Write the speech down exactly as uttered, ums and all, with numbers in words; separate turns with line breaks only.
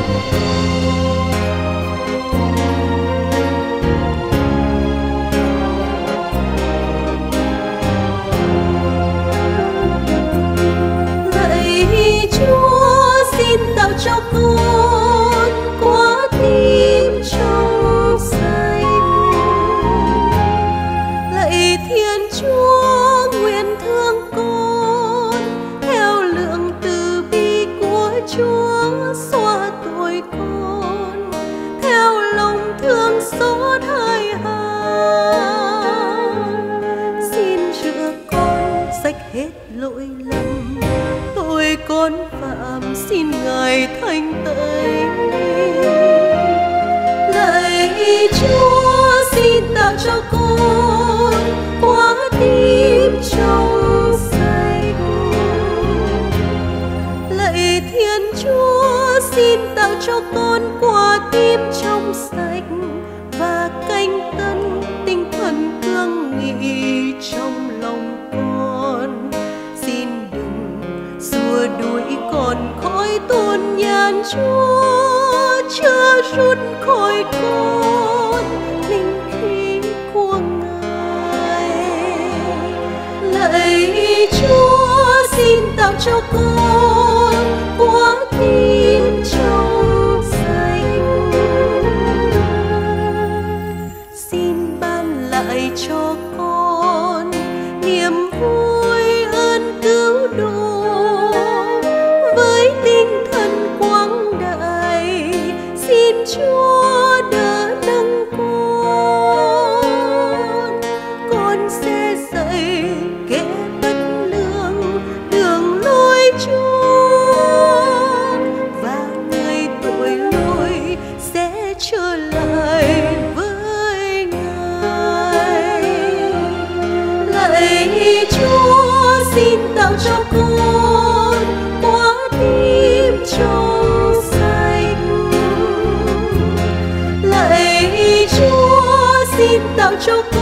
cho con quả tim trong xanh. Lạy Thiên Chúa nguyện thương con theo lượng từ bi của Chúa, xóa tội con theo lòng thương xót hai hàng. Xin rửa con sạch hết lỗi lầm tội con phạm, xin Ngài thanh tẩy. Lạy Chúa xin tạo cho con quả tim trong xanh. Lạy Thiên Chúa xin tạo cho con quả tim trong sạch và canh tân tinh thần cương nghị trong lòng con. Xin đừng xua đuổi con khỏi tôn nhàn Chúa, chớ rút khỏi con linh khí của Ngài. Lạy Chúa xin tạo cho con quả tim trong xanh. Xin ban lại cho con niềm vui ơn cứu độ với tinh thần quang đại. Xin Chúa đỡ nâng con, con sẽ dạy kẻ bất lương đường lối Chúa, và người tội lỗi sẽ trở lại với Ngài. Lạy Chúa xin tạo cho con quả tim trong xanh. Lạy Chúa xin tạo cho con